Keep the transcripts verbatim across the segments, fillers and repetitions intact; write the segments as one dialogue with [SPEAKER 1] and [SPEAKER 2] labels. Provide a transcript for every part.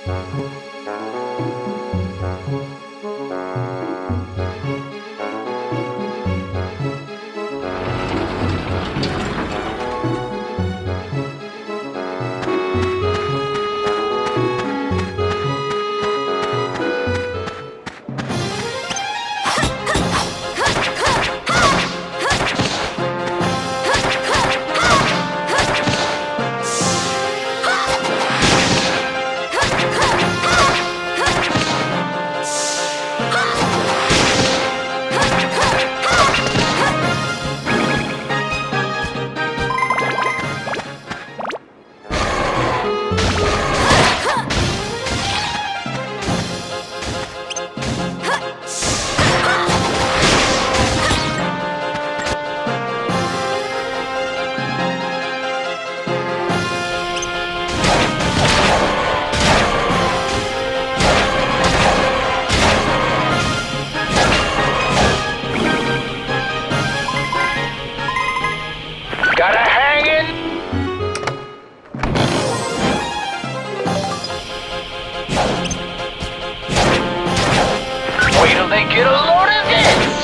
[SPEAKER 1] Get a load of this!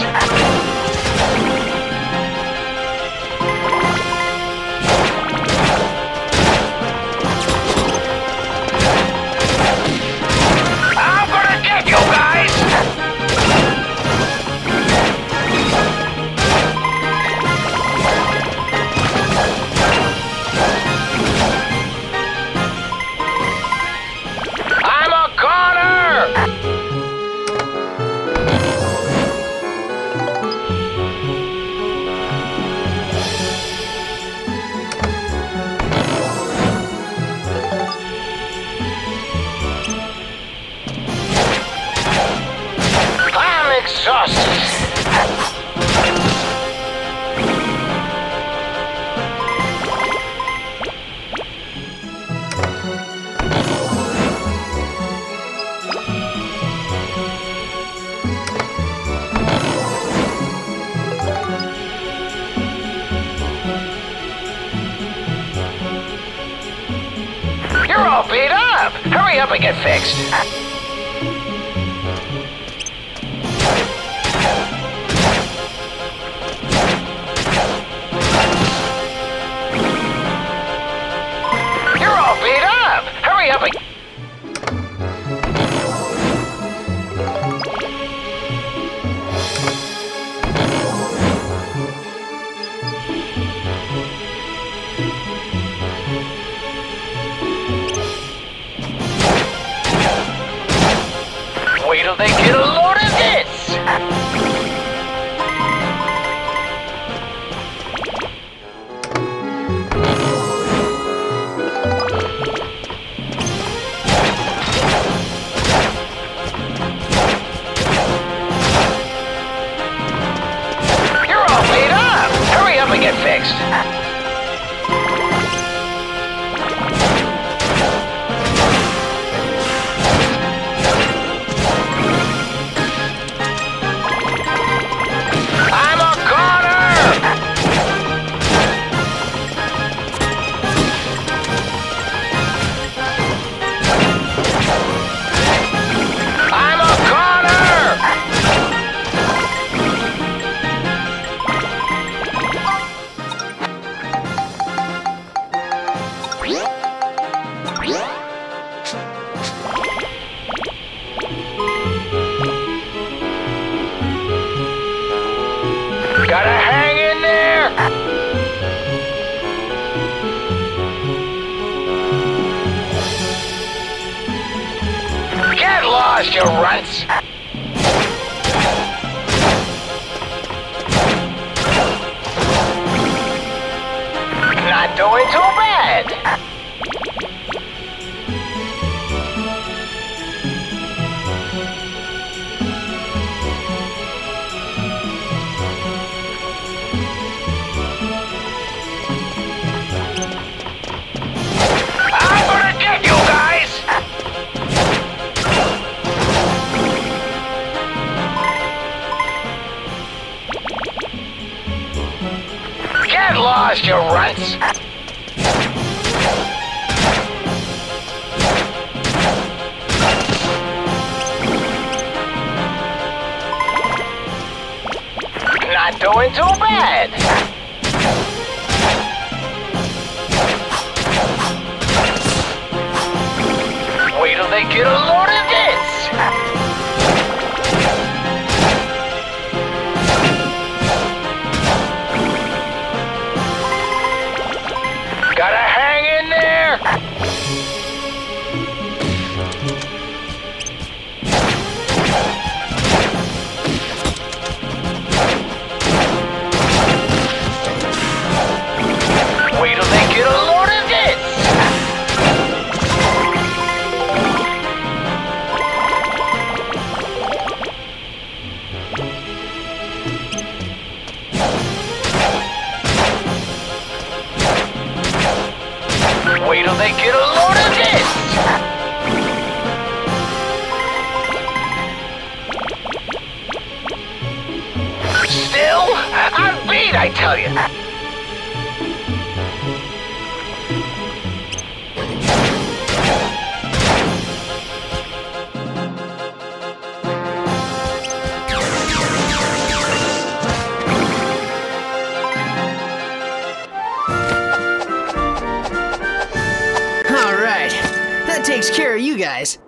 [SPEAKER 1] I'm gonna get you guys! I'm a goner! Exhausted. You're all beat up. Hurry up and get fixed. Hurry up and... Wait till they get a load of this! Get fixed. I'm a goner! I'm a goner! Gotta hang in there! Get lost, you runts! Not doing too bad! Get lost, you runts! doing too bad. Wait till they get a load of this. Gotta hang in there. Wait till they get a load of this. Wait till they get a load of this! Still? I'm beat, I tell you!
[SPEAKER 2] Alright, that takes care of you guys.